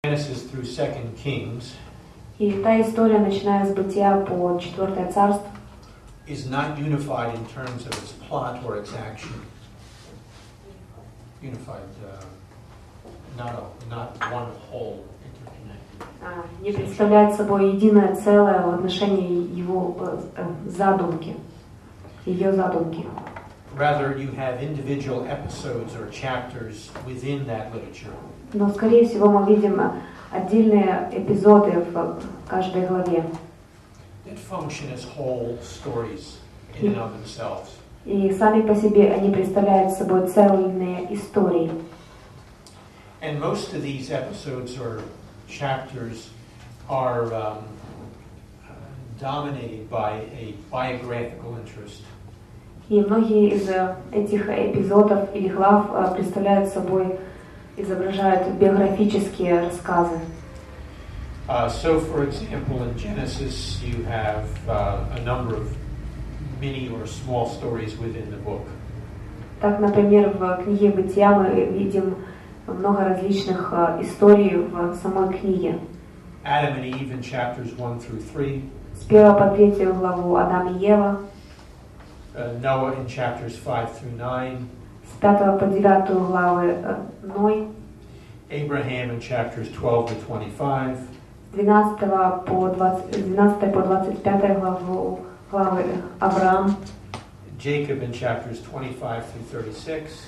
Genesis through 2 Kings И та история, начиная с Бытия по 4 царство, is not unified in terms of its plot or its action. Unified, not one whole interconnected. не представляет собой единое целое в отношении его задумки, ее задумки. Rather, you have individual episodes or chapters within that literature. Но, скорее всего, мы видим отдельные эпизоды в каждой главе. That function as whole stories in and of themselves. И сами по себе они представляют собой цельные истории. And most of these episodes or chapters are dominated by a biographical interest. И многие из этих эпизодов или глав представляют собой, изображают биографические рассказы. So, for example, in Genesis, you have a number of mini or small stories within the book. Так, например, в книге Бытия мы видим много различных историй в самой книге. Adam and Eve in chapters 1 through 3. С 1 по 3 главу Адам и Ева. Noah in chapters 5 through 9. С 5 по 9 главы Ной. Abraham in chapters 12 to 25. С 12 по 25 главы Авраам. Jacob in chapters 25 through 36.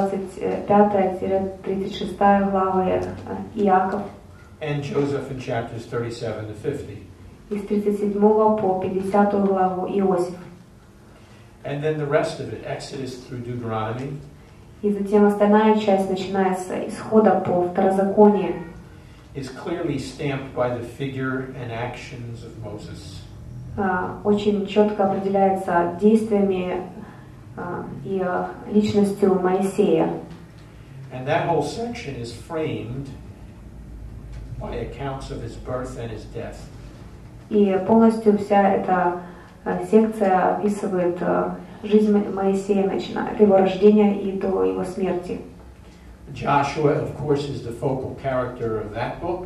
25-36 главы Иаков. And Joseph in chapters 37 to 50. И с 37 по 50 главу Иосиф. And then the rest of it, Exodus through Deuteronomy. И затем остальная часть, начиная с Исхода по Второзаконие, is clearly stamped by the figure and actions of Moses. Очень четко определяется действиями и личностью Моисея. And that whole section is framed by accounts of his birth and his death. И полностью вся эта секция описывает жизнь Моисея, начиная от его рождения и до его смерти. Joshua, of course, is the focal character of that book.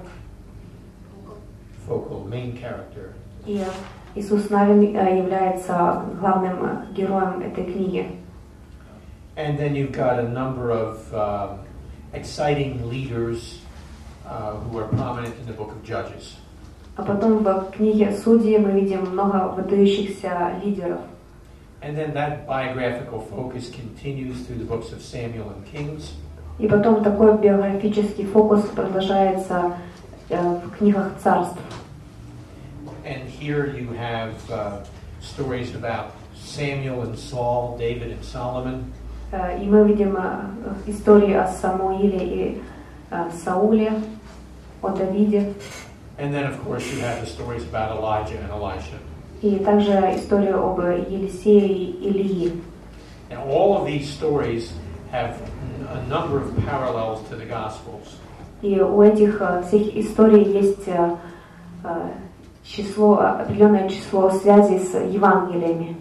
Focal, main character. И Иисус Навин является главным героем этой книги. And then you've got a number of exciting leaders who are prominent in the book of Judges. А потом в книге Судьи мы видим много выдающихся лидеров. And then that biographical focus continues through the books of Samuel and Kings. И потом такой биографический фокус продолжается в книгах царств. And here you have stories about Samuel and Saul, David and Solomon. И мы видим истории о Самуиле и Сауле, о Давиде. And then, of course, you have the stories about Elijah and Elisha. И также историю об Елисее и Илии. Now, all of these stories have a number of parallels to the Gospels. И у этих всех историй есть определенное число связей с Евангелиями.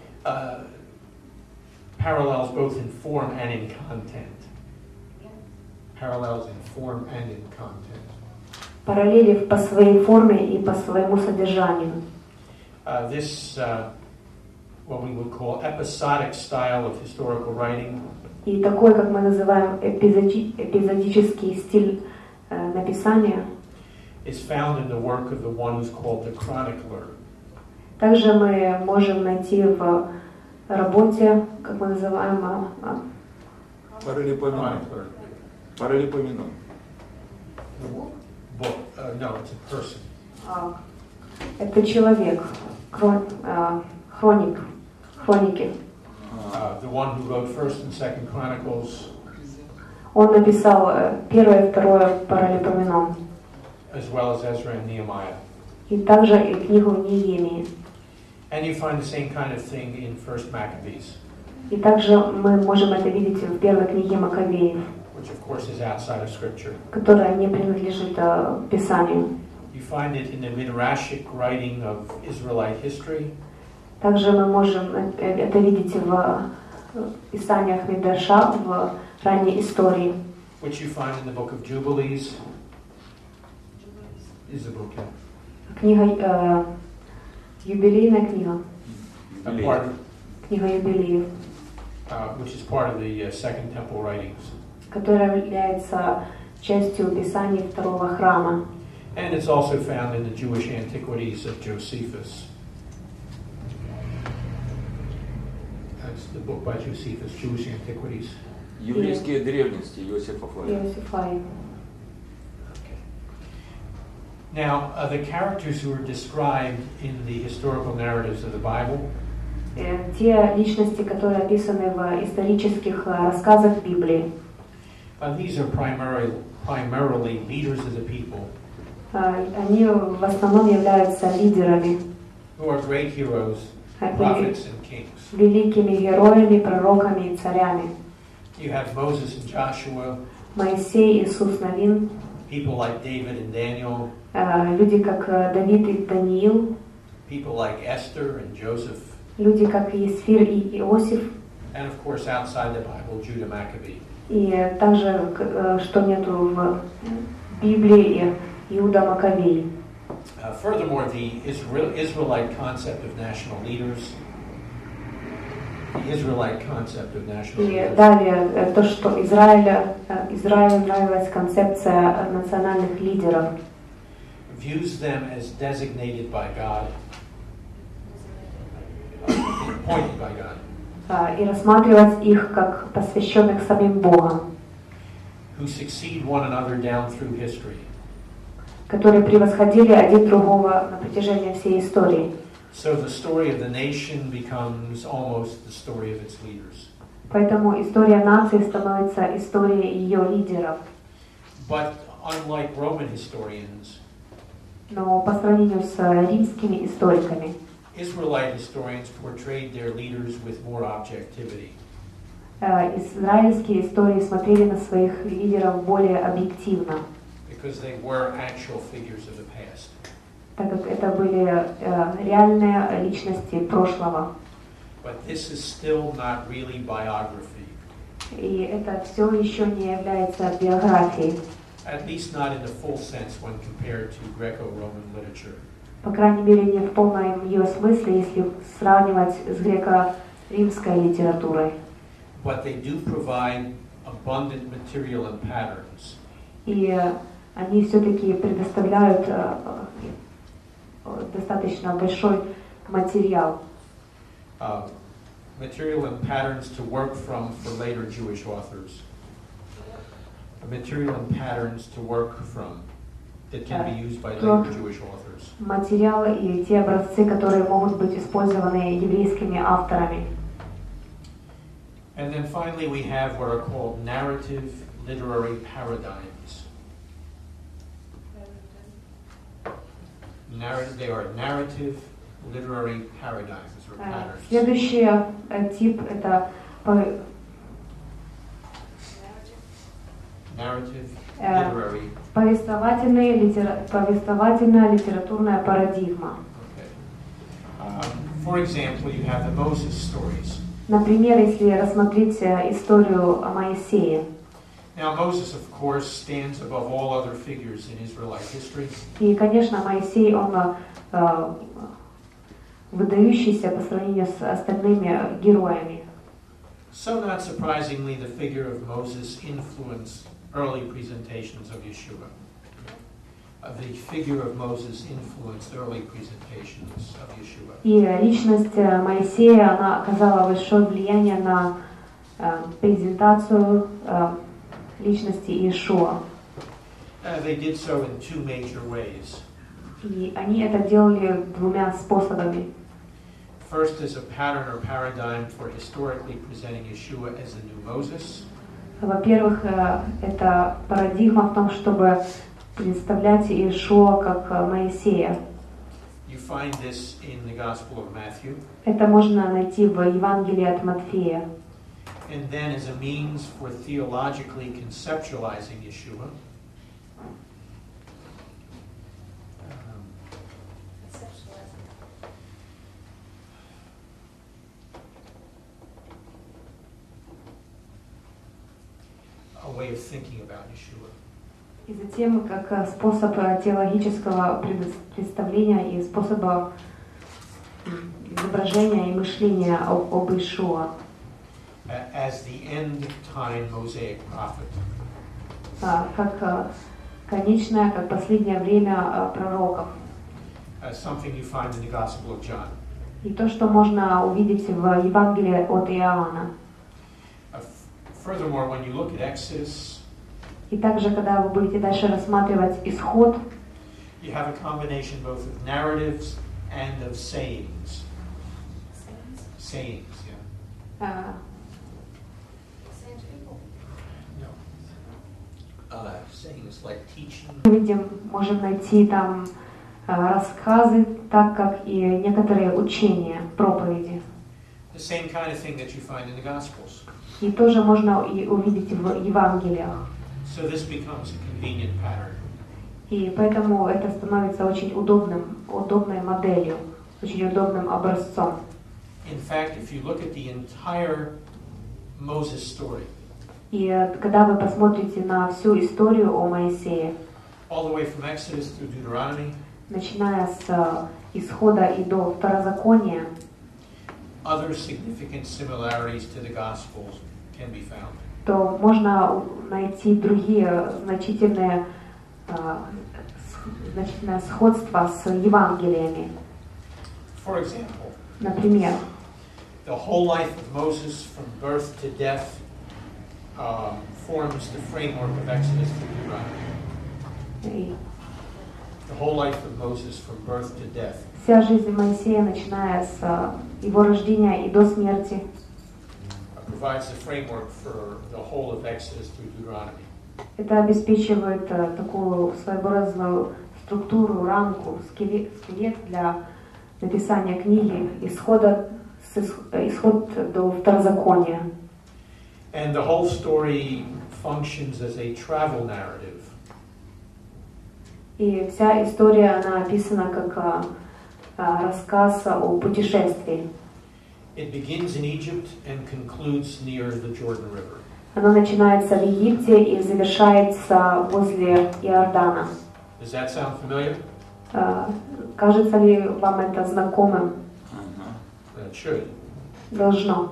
Parallels both in form and in content. Parallels in form and in content. Параллели по своей форме и по своему содержанию. This, what we would call episodic style of historical writing. И такой, как мы называем, эпизодический стиль написания, is found in the work of the one who's called the chronicler. Также мы можем найти в работе, как мы называем, Chronicler. Паралипоменон. Book. No, it's a person. Это человек, хроники. The one who wrote First and Second Chronicles. Он написал первое и второе Паралипоменон. As well as Ezra and Nehemiah. И также и книгу Неемии. And you find the same kind of thing in First Maccabees. И также мы можем это видеть в первой книге Маккавеев, which of course is outside of Scripture. которая не принадлежит Писанию. You find it in the Midrashic writing of Israelite history. Также мы можем это видеть в писаниях Мидраша, в ранней истории. Which you find in the book of Jubilees. is the book? Книга, юбилейная книга, Part, книга юбилеев, which is part of the Second Temple writings. которая является частью Писаний Второго храма. And it's also found in the Jewish Antiquities of Josephus. That's the book by Josephus, Jewish Antiquities. Еврейские древности Иосифа Флавия. Иосифай. Now, the characters who are described in the historical narratives of the Bible Те личности, которые описаны в исторических рассказах Библии, these are primarily leaders of the people они в основном являются лидерами, who are great heroes, prophets and kings. великими героями, пророками и царями. You have Moses and Joshua, Моисей, Иисус Навин, people like David and Daniel, люди как Давид и Даниил, people like Esther and Joseph, люди как Есфир и Иосиф, and of course outside the Bible, Judah Maccabee. и также, что нету в Библии, Иуда Маковей. Furthermore, the Israelite concept of national leaders, И далее, то, что Израилю нравилась концепция национальных лидеров, views them as designated by God, appointed by God, и рассматривать их как посвященных самим Богом, who succeed one another down through history. которые превосходили один другого на протяжении всей истории. So the story of the nation becomes almost the story of its leaders. Поэтому история нации становится историей ее лидеров. But unlike Roman historians, Но по сравнению с римскими историками, Israelite historians portrayed their leaders with more objectivity. израильские истории смотрели на своих лидеров более объективно, Because they were actual figures of the past. так как это были реальные личности прошлого. But this is still not really biography. И это все еще не является биографией, At least not in the full sense when compared to Greco-Roman literature. по крайней мере не в полном ее смысле, если сравнивать с греко-римской литературой. But they do provide abundant material and patterns. И они все-таки предоставляют достаточно большой материал. Material and patterns to work from for later Jewish authors. Material and patterns to work from that can be used by later Jewish authors. Материалы и те образцы, которые могут быть использованы еврейскими авторами. And then finally we have what are called narrative literary paradigms. They are narrative literary paradigms or patterns. Следующий тип это Narrative literary. повествовательная литературная парадигма. Okay. For example, you have the Moses stories. Например, если рассмотреть историю о Моисее. Now, Moses, of course, stands above all other figures in Israelite history. И, конечно, Моисей, он выдающийся по сравнению с остальными героями. So, not surprisingly, the figure of Moses influenced early presentations of Yeshua. The figure of Moses influenced early presentations of Yeshua. И личность Моисея, она оказала большое влияние на презентацию личности Иешуа. They did so in two major ways. И они это делали двумя способами. First, as a pattern or paradigm for historically presenting Yeshua as the new Moses. Во-первых, это парадигма в том, чтобы представлять Иешуа как Моисея. You find this in the Gospel of Matthew. Это можно найти в Евангелии от Матфея. And then as a means for theologically conceptualizing Yeshua. A way of thinking about Yeshua. И затем, как способ теологического представления и способа изображения и мышления об Иешуа, as the end-time Mosaic prophet. как конечное, как последнее время пророков. Something you find in the Gospel of John. И то, что можно увидеть в Евангелии от Иоанна. Furthermore, when you look at Exodus, И также, когда вы будете дальше рассматривать Исход, you have a combination both of narratives and of sayings. Sayings, yeah. No. Sayings like teaching. Мы видим, можем найти там рассказы, так как и некоторые учения, проповеди. The same kind of thing that you find in the Gospels. И тоже можно и увидеть в Евангелиях. So this becomes a convenient pattern. И поэтому это становится очень удобной моделью, очень удобным образцом. In fact, if you look at the entire Moses story, И когда вы посмотрите на всю историю о Моисее, all the way from Exodus through Deuteronomy, начиная с Исхода и до Второзакония, other significant similarities to the Gospels can be found. то можно найти другие значительное сходство с Евангелиями. For example, Например, the whole life of Moses from birth to death forms the framework of Exodus through Deuteronomy. The whole life of Moses from birth to death. Вся жизнь Моисея, начиная с его рождения и до смерти, Provides the framework for the whole of Exodus through Deuteronomy. это обеспечивает такую своеобразную структуру, рамку, скелет для написания книги исход до Второзакония. And the whole story functions as a travel narrative. И вся история, она описана как рассказ о путешествии. It begins in Egypt and concludes near the Jordan River. Оно начинается в Египте и завершается возле Иордана. Does that sound familiar? Кажется ли вам это знакомым? It should. Должно.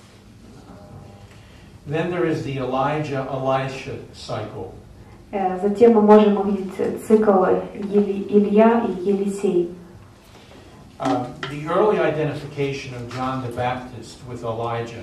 Then there is the Elijah-Elisha cycle. Затем мы можем увидеть цикл Илья и Елисей. The early identification of John the Baptist with Elijah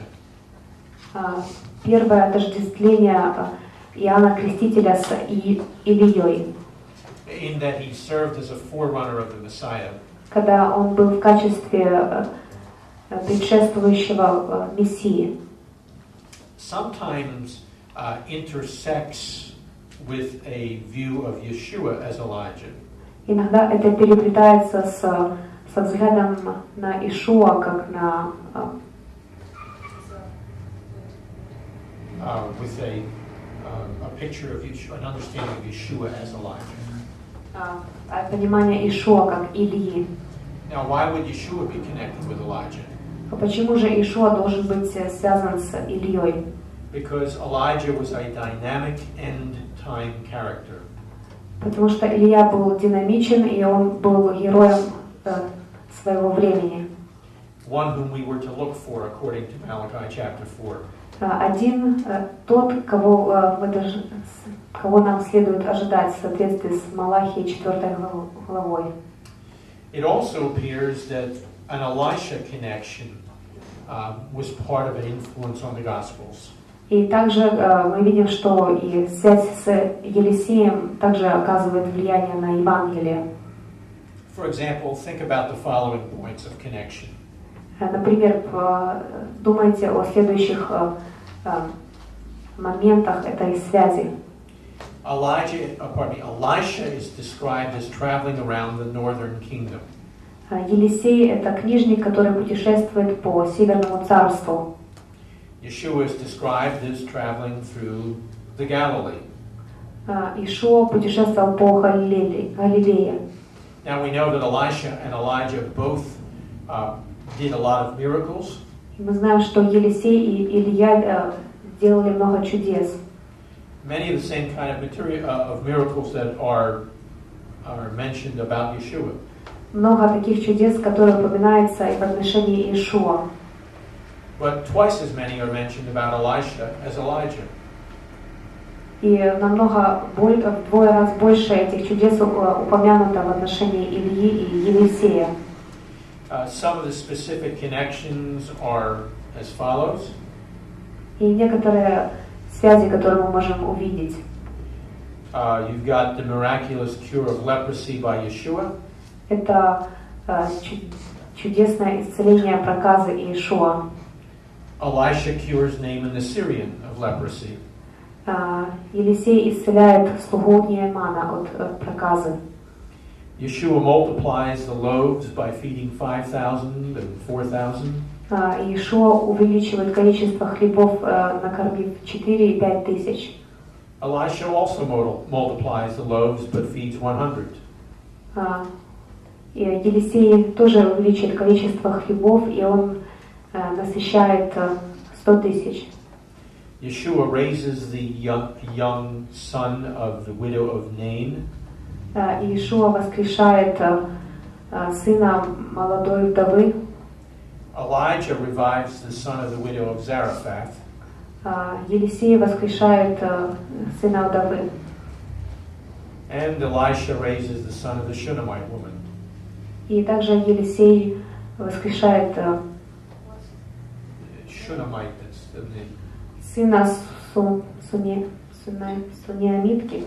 Первое отождествление Иоанна Крестителя с Ильей, in that he served as a forerunner of the Messiah. когда он был в качестве предшествующего Мессии. Sometimes intersects with a view of Yeshua as Elijah. Иногда это переплетается со взглядом на Иешуа, как на With a picture of Yeshua, an understanding of Yeshua as Elijah. Понимание Иешуа как Ильи. Now, why would Yeshua be connected with Elijah? Почему же Иешуа должен быть связан с Ильей? Because Elijah was a dynamic end-time character. Потому что Илья был динамичен, и он был героем своего времени. One whom we were to look for according to Malachi chapter 4. Один тот, кого нам следует ожидать в соответствии с Малахией 4 главой. It also appears that an Elisha connection was part of an influence on the Gospels. И также мы видим, что и связь с Елисеем также оказывает влияние на Евангелие. For example, think about the following points of connection. Например, думайте о следующих моментах этой связи. Elisha is described as traveling around the northern kingdom. Елисей — это книжник, который путешествует по Северному царству. Yeshua is described as traveling through the Galilee. Иешуа путешествовал по Галилее. Now we know that Elisha and Elijah both did a lot of miracles. Мы знаем, что Елисей и Илья делали много чудес. many of the same kind of material of miracles that are mentioned about Yeshua. Много таких чудес, которые упоминаются и в отношении Иешуа. But twice as many are mentioned about Elisha as Elijah. И вдвое раз больше этих чудес упомянуто в отношении Ильи и Елисея. Some of the specific connections are as follows. И некоторые связи, которые мы можем увидеть. You've got the miraculous cure of leprosy by Yeshua. Это чудесное исцеление проказы Иешуа. Elisha cures Naaman the Syrian of leprosy. Елисей исцеляет слугу Неемана от проказы. Yeshua multiplies the loaves by feeding 5,000 and 4,000. Иешуа увеличивает количество хлебов, накормив 4 и 5 тысяч. Elisha also multiplies the loaves but feeds 100. Елисей тоже увеличивает количество хлебов, и он насыщает 100 тысяч. Yeshua raises the young son of the widow of Nain. Иешуа воскрешает сына молодой вдовы. Elijah revives the son of the widow of Zarephath. Елисей воскрешает сына вдовы. And Elisha raises the son of the Shunammite woman. И также Елисей воскрешает Shunammite, that's the name. сына Суниамитки.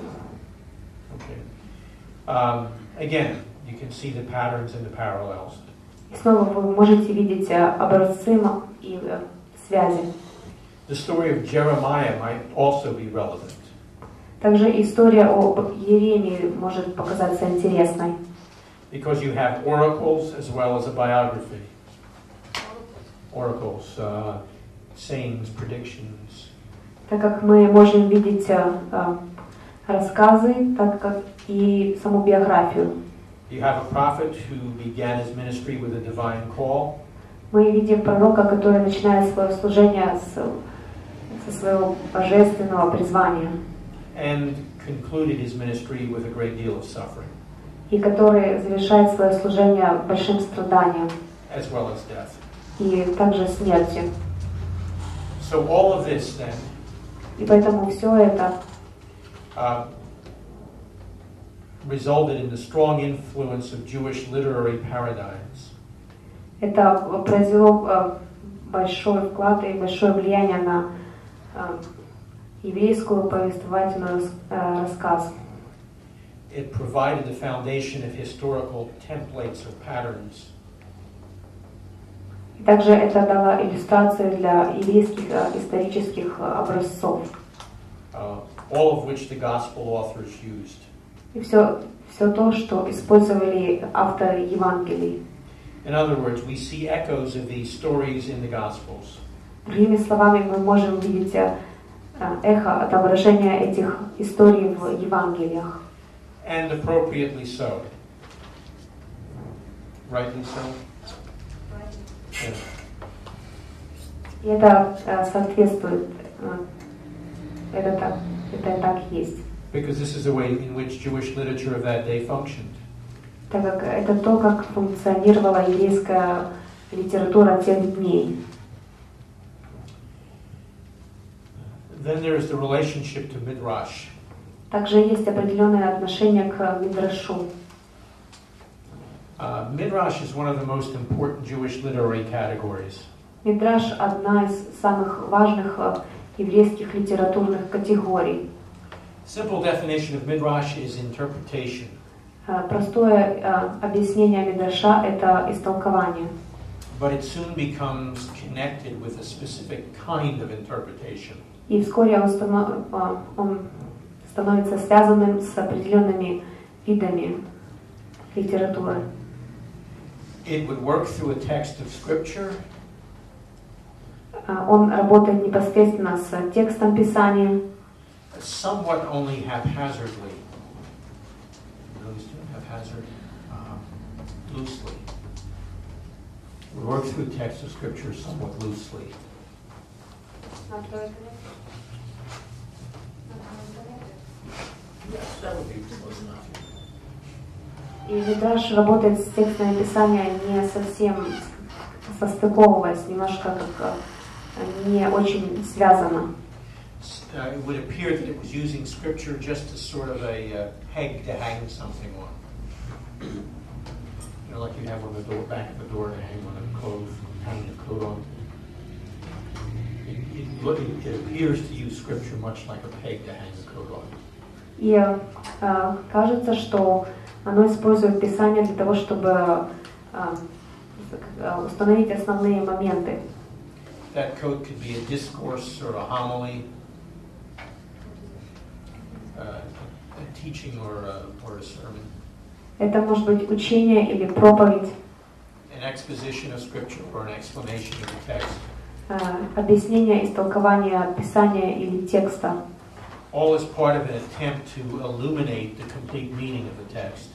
Okay. Again, you can see the patterns and the parallels. И снова вы можете видеть образцы и связи. The story of Jeremiah might also be relevant. Также история об Иеремии может показаться интересной. Because you have oracles as well as a biography. Oracles, sayings, predictions. Так как мы можем видеть рассказы, так как и саму биографию. You have a prophet who began his ministry with a divine call. Мы видим пророка, который начинает свое служение со своего божественного призвания. And concluded his ministry with a great deal of suffering. И который завершает свое служение большим страданием. As well as death. И также смертью. So all of this then. И поэтому все это resulted in the strong influence of Jewish literary paradigms. Это произвело большой вклад и большое влияние на еврейскую повествовательную рассказ. It provided the foundation of historical templates or patterns. И также это дало иллюстрацию для еврейских исторических образцов. All of which the gospel authors used. И все то, что использовали авторы Евангелий. In other words, we see echoes of these stories in the Gospels. Другими словами, мы можем видеть эхо отображения этих историй в Евангелиях. And appropriately so. Rightly so? Yeah. И это соответствует, это так есть. Because this is the way in which Jewish literature of that day functioned. Так как это то, как функционировала еврейская литература тех дней. Then there is the relationship to Midrash. Также есть определенное отношение к Мидрашу. Midrash is one of the most important Jewish literary categories. Мидраш – одна из самых важных еврейских литературных категорий. Simple definition of Midrash is interpretation. Простое объяснение Мидраша – это истолкование. But it soon becomes connected with a specific kind of interpretation. И вскоре он становится связанным с определенными видами литературы. It would work through a text of scripture. Он работает непосредственно с текстом Писания. Somewhat only haphazardly. Haphazard, loosely. We work through text of scripture somewhat loosely. Yes, that would be close enough. И Мидраш работает с текстами Писания не совсем состыковываясь, немножко как не очень связано. It would appear that it was using scripture just as sort of a peg to hang something on. You know, like you have on the door, back of the door to hang on a clothes, hang a coat on. It appears to use scripture much like a peg to hang a coat on. И кажется, что оно использует Писание для того, чтобы установить основные моменты. That coat could be a discourse or a homily, a teaching or a sermon. Это может быть учение или проповедь, An exposition of scripture or an explanation of the text. Объяснение, истолкование Писания или текста. All is part of an attempt to illuminate the complete meaning of the text.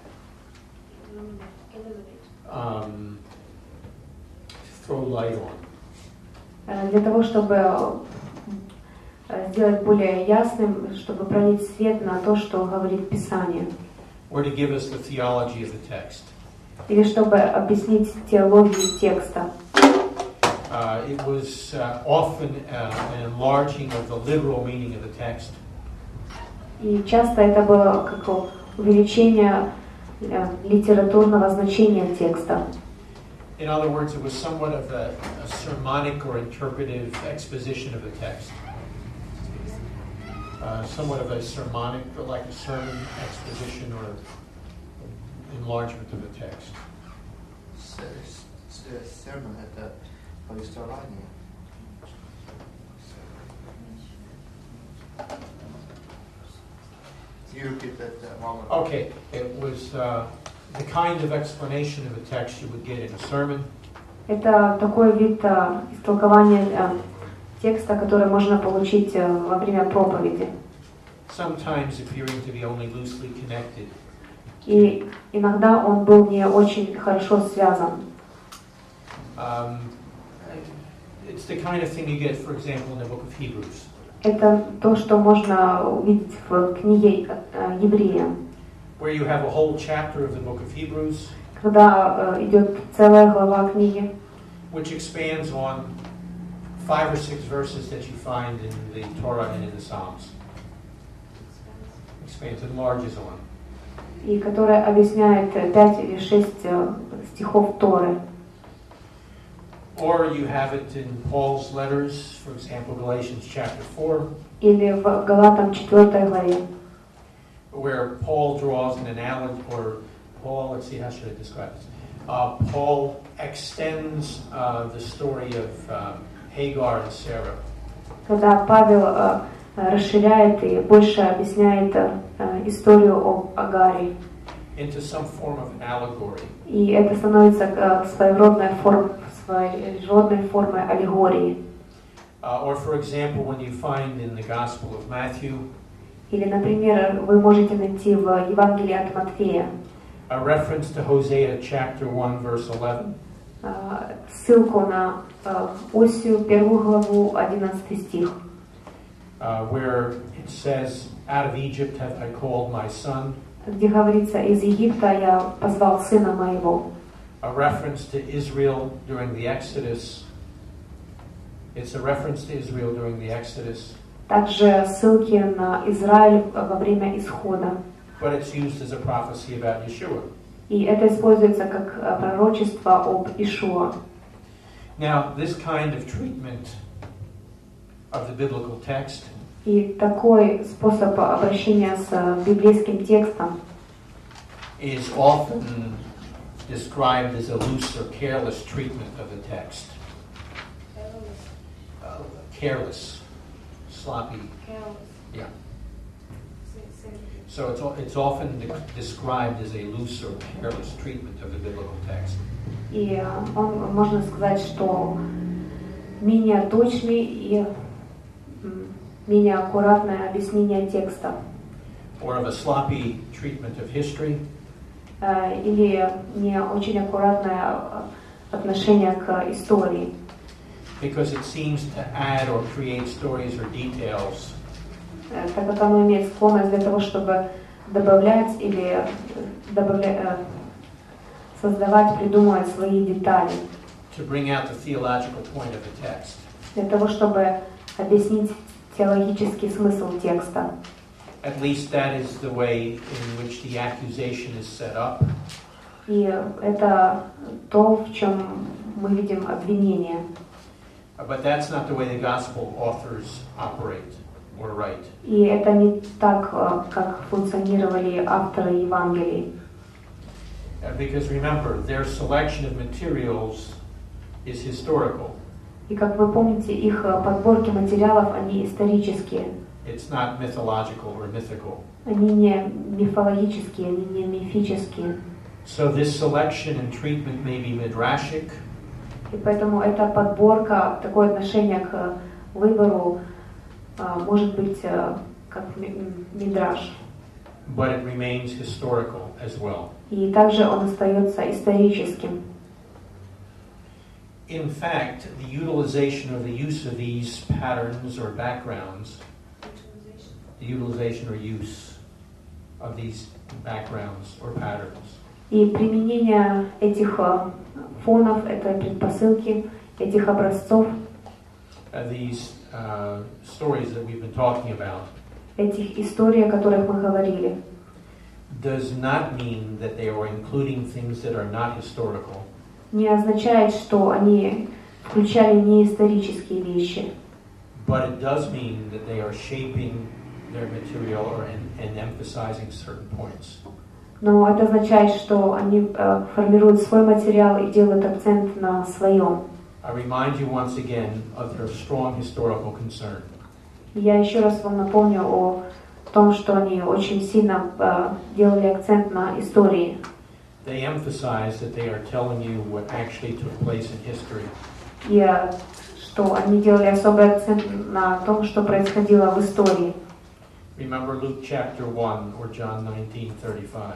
Throw light on. Для того, чтобы сделать более ясным, чтобы пролить свет на то, что говорит Писание. Or to give us the theology of the text. Или чтобы объяснить теологию текста. It was often an enlarging of the literal meaning of the text. И часто это было как увеличение литературного значения текста. In other words, it was somewhat of a sermonic or interpretive exposition of the text. Somewhat of a sermonic, or like a sermon exposition or enlargement of the text. Sermon это повествование. You repeat that one more time. Okay, it was the kind of explanation of a text you would get in a sermon. Это такой вид истолкования текста, который можно получить во время проповеди. Sometimes appearing to be only loosely connected. И иногда он был не очень хорошо связан. It's the kind of thing you get, for example, in the book of Hebrews. Это то, что можно увидеть в книге Евреям. Where you have a whole chapter of the book of Hebrews, Когда идет целая глава книги, which expands on 5 or 6 verses that you find in the Torah and in the Psalms. Expands, enlarges on. и которая объясняет 5 или 6 стихов Торы. Or you have it in Paul's letters, for example, Galatians chapter 4. Или в Галатам 4 главе. Where Paul draws an analogy, or Paul, let's see, how should I describe this? Paul extends the story of Hagar and Sarah. Когда Павел расширяет и больше объясняет историю об Агаре. Into some form of an allegory. И это становится своеобразной формой аллегории. Or for example, when you find in the Gospel of Matthew, или, например, вы можете найти в Евангелии от Матфея a reference to Hosea chapter 1 verse 11. Ссылку на Осию, 1 главу, 11 стих. Where it says, "Out of Egypt have I called my son." Где говорится: из Египта я позвал сына моего. A reference to Israel during the Exodus. It's a reference to Israel during the Exodus. Также ссылки на Израиль во время исхода. But it's used as a prophecy about Yeshua. И это используется как пророчество об Иешуа. Now, this kind of treatment of the biblical text И такой способ обращения с библейским текстом is often described as a loose or careless treatment of the text. Careless, sloppy. Yeah. So it's often described as a loose or careless treatment of the biblical text. И можно сказать, что менее точный и менее аккуратное объяснение текста. Or of a sloppy treatment of history. Или не очень аккуратное отношение к истории. Because it seems to add or create stories or details. так как оно имеет склонность для того, чтобы добавлять или создавать, придумывать свои детали. To bring out the theological point of the text. Для того, чтобы объяснить теологический смысл текста. At least that is the way in which the accusation is set up. И это то, в чем мы видим обвинение. But that's not the way the gospel authors operate or write. И это не так, как функционировали авторы Евангелий. Because remember, their selection of materials is historical. И как вы помните, их подборки материалов, они исторические. It's not mythological or mythical. Они не мифологические, они не мифические. So this selection and treatment may be midrashic. И поэтому эта подборка, такое отношение к выбору может быть как мидраш. But it remains historical as well. И также он остается историческим. In fact, the utilization or the use of these patterns or backgrounds, the utilization or use of these backgrounds or patterns, И применение этих фонов, этой предпосылки, этих образцов, these stories that we've been talking about, этих историй, о которых мы говорили, does not mean that they are including things that are not historical. не означает, что они включали неисторические вещи. But it does mean that they are shaping their material and emphasizing certain points. Но это означает, что они формируют свой материал и делают акцент на своем. I remind you once again of their strong historical concern. Я еще раз вам напомню о том, что они очень сильно делали акцент на истории. They emphasize that they are telling you what actually took place in history. И что они делали особый акцент на том, что происходило в истории. Remember Luke chapter 1 or John 19:35.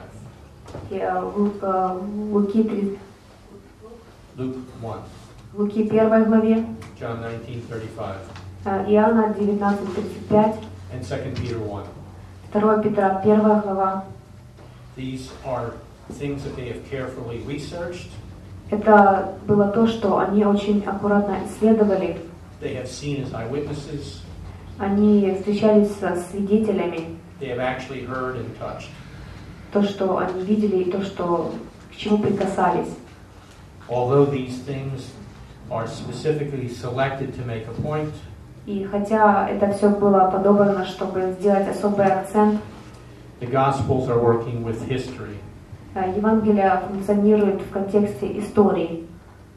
Луки 1 главе, John 19:35. Иоанна 19:35, and 2 Peter 1. 2 Петра 1 глава. These are things that they have carefully researched. Это было то, что они очень аккуратно исследовали. They have seen as eyewitnesses. Они встречались со свидетелями. They have actually heard and touched. То, что они видели, и то, что к чему прикасались. Although these things are specifically selected to make a point, И хотя это все было подобрано, чтобы сделать особый акцент, the Gospels are working with history. Евангелие функционирует в контексте истории.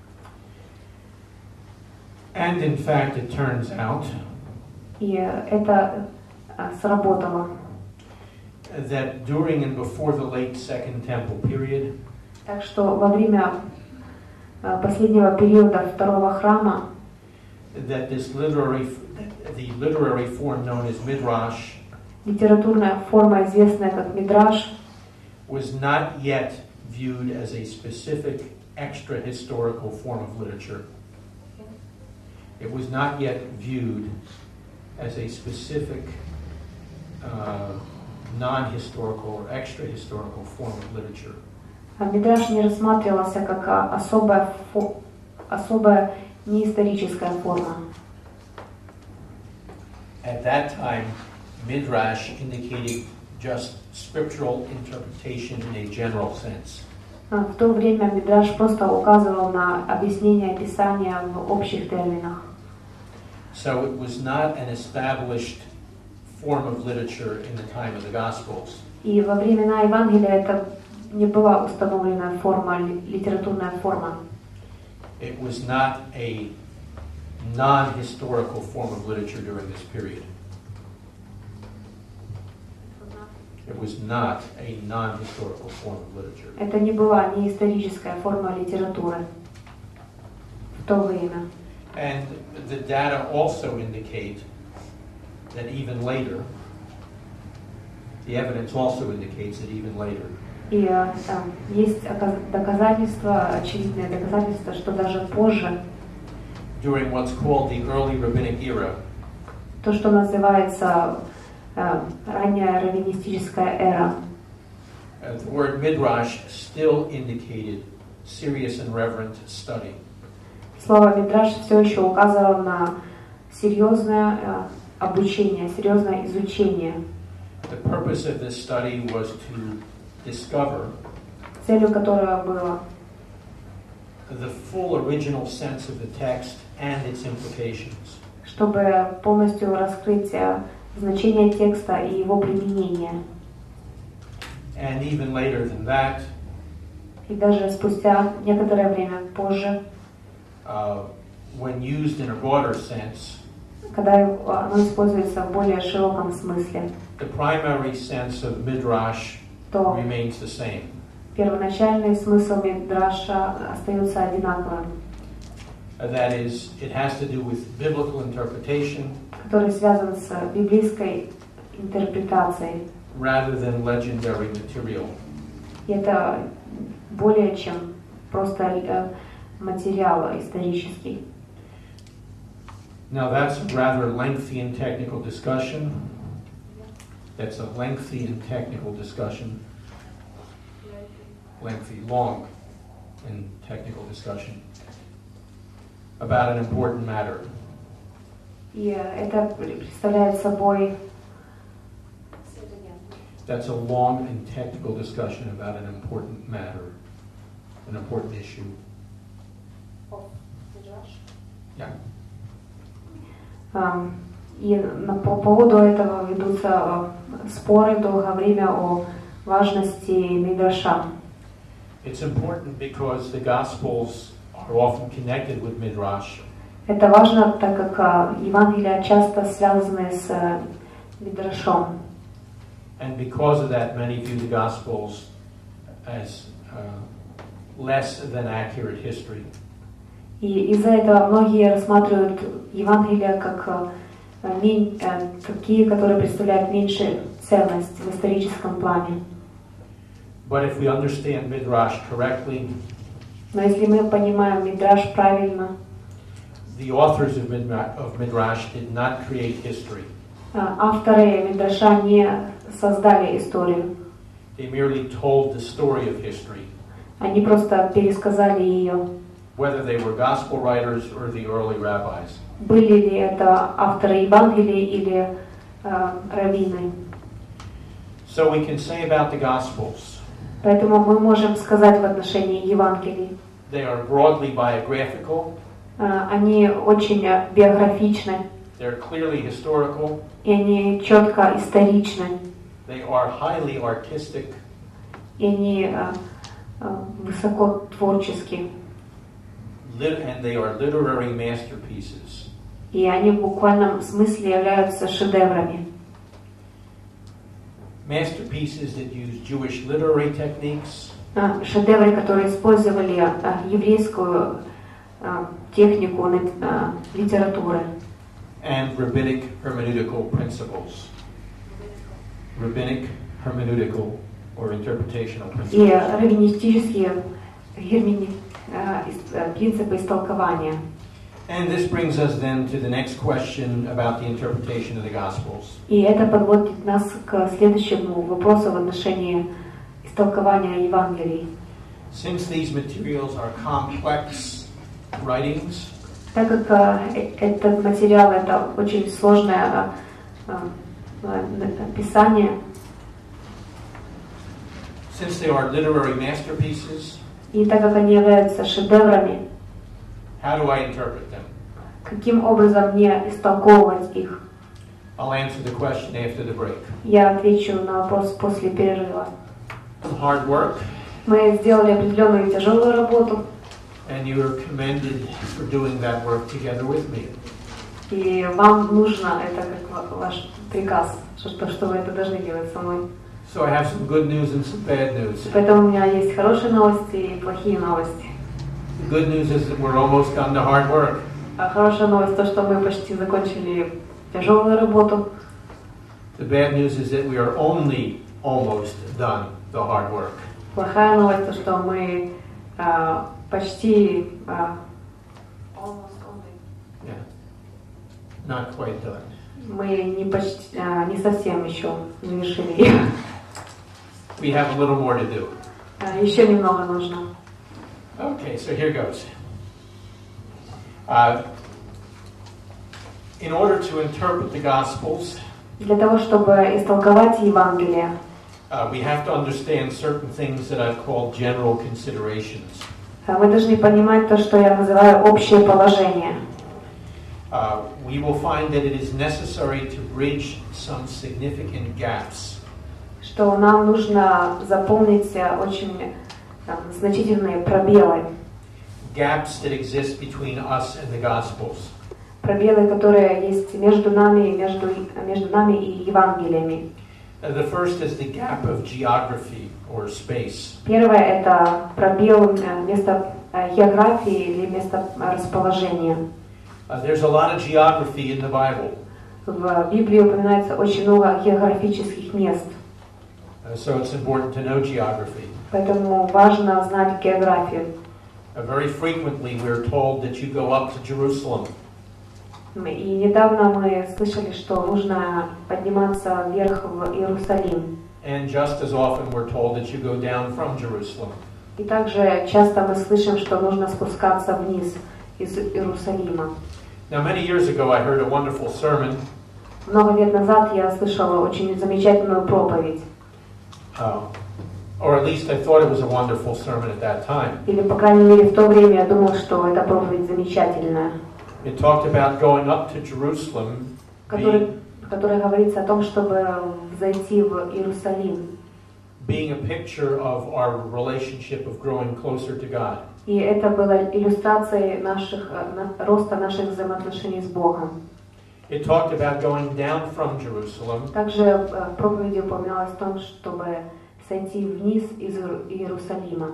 And in fact, it turns out И это сработало. That during and before the late Second Temple period, Так что во время последнего периода второго храма, that the literary form known as midrash, литературная форма, известная как мидраш, was not yet viewed as a specific extra-historical form of literature. It was not yet viewed as a specific non-historical or extra-historical form of literature. Мидраш не рассматривался как особая неисторическая форма. At that time, midrash indicated just scriptural interpretation in a general sense. В то время мидраш просто указывал на объяснение Писания в общих терминах. So it was not an established form of literature in the time of the Gospels. И во времена Евангелия это не была установленная форма, литературная форма. It was not a non-historical form of literature during this period. It was not a non-historical form of literature. Это не была неисторическая форма литературы в то время. And the data also indicate that even later, the evidence also indicates that even later, И есть доказательства, очевидные доказательства, что даже позже, during what's called the early rabbinic era, то, что называется ранняя раввинистическая эра. The word midrash still indicated serious and reverent study. Слово мидраш все еще указывало на серьезное обучение, серьезное изучение. The purpose of this study was to discover Целью которого было the full original sense of the text and its implications. чтобы полностью раскрыть значение текста и его применение. And even later than that, И даже спустя некоторое время позже, when used in a broader sense, когда оно используется в более широком смысле, the primary sense of midrash то remains the same. первоначальный смысл мидраша остается одинаковым, That is, it has to do with biblical interpretation который связан с библейской интерпретацией. rather than legendary material. И это более чем просто материал исторический. Now that's a rather lengthy and technical discussion. That's a lengthy and technical discussion. Lengthy, long and technical discussion about an important matter. И это представляет собой That's a long and technical discussion about an important matter, an important issue. Yeah. И по поводу этого ведутся споры долгое время о важности мидраша. It's important because the Gospels are often connected with Midrash. Это важно, так как Евангелия часто связаны с мидрашом. And because of that, many view the Gospels as less than accurate history. И из-за этого многие рассматривают Евангелие как такие, которые представляют меньшую ценность в историческом плане. But if we understand Midrash correctly, Но если мы понимаем мидраш правильно, the authors of Midrash did not create history. Авторы мидраша не создали историю. They merely told the story of history, Они просто пересказали ее. whether they were gospel writers or the early rabbis. Были ли это авторы Евангелий или раввины. So we can say about the Gospels, Поэтому мы можем сказать в отношении Евангелий. they are broadly biographical, Они очень биографичны, they're clearly historical, и они четко историчны, they are highly artistic, и они высоко творчески, and they are literary masterpieces. и они в буквальном смысле являются шедеврами. Masterpieces that use Jewish literary techniques, Шедевры, которые использовали еврейскую технику литературы and rabbinic hermeneutical principles. Rabbinic hermeneutical or interpretational и principles. раввинистические принципы истолкования. And this brings us then to the next question about the interpretation of the Gospels. И это подводит нас к следующему вопросу в отношении истолкования Евангелий. Since these materials are complex writings, Так как этот материал это очень сложное описание, since they are literary masterpieces, и так как они являются шедеврами, how do I interpret them? каким образом мне истолковывать их? I'll answer the question after the break. Я отвечу на вопрос после перерыва. Hard work, Мы сделали определенную тяжелую работу, and you are commended for doing that work together with me. и вам нужно, это как ваш приказ, что вы это должны делать со мной. So I have some good news and some bad news. Поэтому у меня есть хорошие новости и плохие новости. The good news is that we're almost done the hard work. Хорошая новость то, что мы почти закончили тяжелую работу. The bad news is that we are only almost done the hard work. Плохая новость то, что мы почти Yeah, not quite done. Мы не совсем еще завершили ее. We have a little more to do. Еще немного нужно. Okay, so here goes. In order to interpret the Gospels, для того, чтобы истолковать Евангелие, we have to understand certain things that I've called general considerations. Мы должны понимать то, что я называю общее положение. We will find that it is necessary to bridge some significant gaps. Что нам нужно заполнить очень значительные пробелы. Gaps that exist between us and the Gospels. Пробелы, которые есть между нами и Евангелиями. The first is the gap of geography or space. Первое – это пробел места географии или места расположения. There's a lot of geography in the Bible. В Библии упоминается очень много географических мест. So it's important to know geography. Поэтому важно знать географию. Very frequently we're told that you go up to Jerusalem. И недавно мы слышали, что нужно подниматься вверх в Иерусалим. And just as often we're told that you go down from Jerusalem. И также часто мы слышим, что нужно спускаться вниз из Иерусалима. Now, many years ago, I heard a wonderful sermon. Много лет назад я слышала очень замечательную проповедь. Or at least I thought it was a wonderful sermon at that time. Или, по крайней мере, в то время я думала, что эта проповедь замечательная. It talked about going up to Jerusalem. Которая говорится о том, чтобы зайти в Иерусалим. Being a picture of our relationship of growing closer to God. И это было иллюстрацией роста наших взаимоотношений с Богом. It talked about going down from Jerusalem. Также в проповеди упоминалось о том, чтобы сойти вниз из Иерусалима.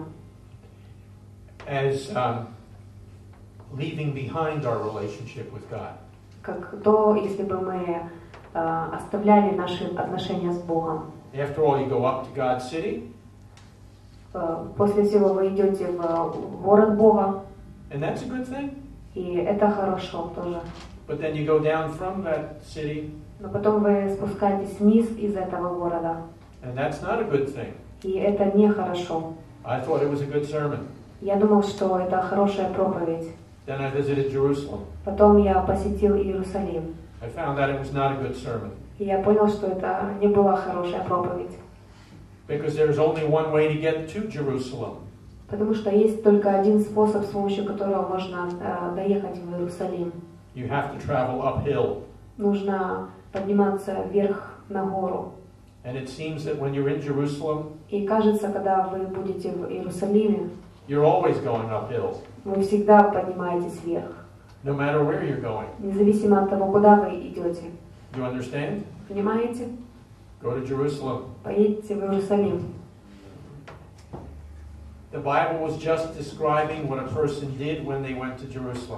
As leaving behind our relationship with God. Как то, если бы мы оставляли наши отношения с Богом. After all, you go up to God's city. После всего вы идете в город Бога. And that's a good thing. И это хорошо тоже. But then you go down from that city. Но потом вы спускаетесь вниз из этого города. And that's not a good thing. И это не хорошо. I thought it was a good sermon. Я думал, что это хорошая проповедь. Then I visited Jerusalem. Потом я посетил Иерусалим. I found that it was not a good sermon. И я понял, что это не была хорошая проповедь. Because there's only one way to get to Jerusalem. Потому что есть только один способ, с помощью которого можно доехать в Иерусалим. You have to travel uphill. Нужно подниматься вверх на гору. And it seems that when you're in Jerusalem, и кажется, когда вы будете в Иерусалиме, you're always going uphill. Вы всегда поднимаетесь вверх. No matter where you're going. Независимо от того, куда вы идете. You understand? Понимаете? Go to Jerusalem. Поедете в Иерусалим. The Bible was just describing what a person did when they went to Jerusalem.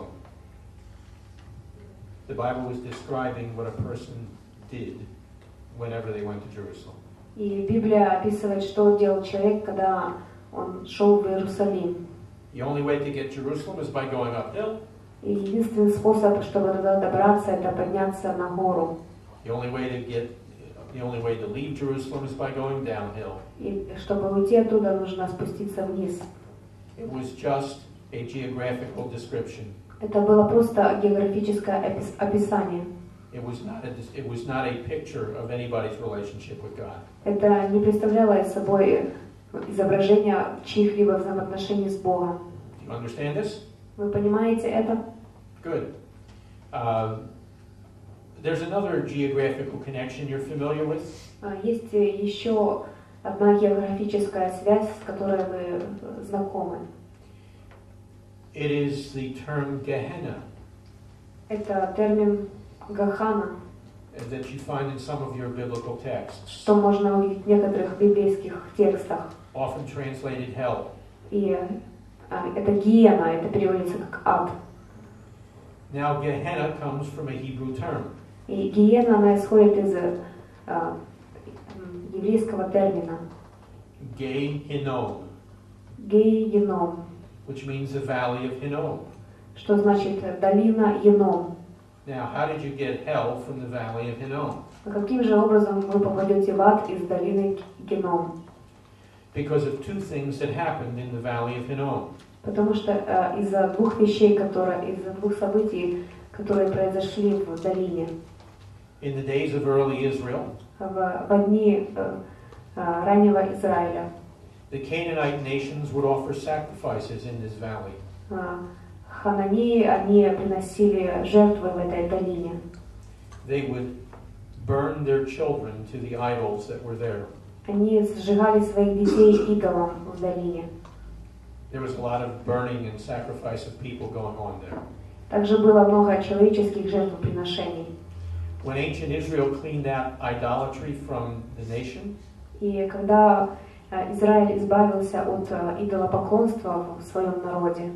The Bible was describing what a person did whenever they went to Jerusalem. И Библия описывает, что делал человек, когда он шел в Иерусалим. The only way to get Jerusalem is by going uphill. И единственный способ, чтобы туда добраться, это подняться на гору. The only way to leave Jerusalem is by going downhill. И чтобы уйти оттуда, нужно спуститься вниз. It was just a geographical description. Это было просто географическое описание. It was not a picture of anybody's relationship with God. Это не представляло собой изображение чьих-либо взаимоотношений с Богом. Do you understand this? Вы понимаете это? Good. There's another geographical connection you're familiar with. Есть еще одна географическая связь, с которой вы знакомы. It is the term Gehenna. Это термин Гахана, that you find in some of your biblical texts. Что можно увидеть в некоторых библейских текстах. Often translated hell. И это гиена, это переводится как ад. Now Gehenna comes from a Hebrew term. И гиена, она исходит из еврейского термина. Gehinnom. Гейеном. Which means the valley of Hinnom. Что значит долина Еном. Now, how did you get hell from the valley of Hinnom? А каким же образом вы попадете в ад из долины Геном? Because of two things that happened in the valley of Hinnom. Потому что из-за двух вещей, из-за двух событий, которые произошли в долине. In the days of early Israel, В дни раннего Израиля. the Canaanite nations would offer sacrifices in this valley. Хананеи, они приносили жертвы в этой долине. They would burn their children to the idols that were there. Они сжигали своих детей идолам в долине. There was a lot of burning and sacrifice of people going on there. Также было много человеческих жертвоприношений. When ancient Israel cleaned out idolatry from the nation, И когда Израиль избавился от идолопоклонства в своем народе,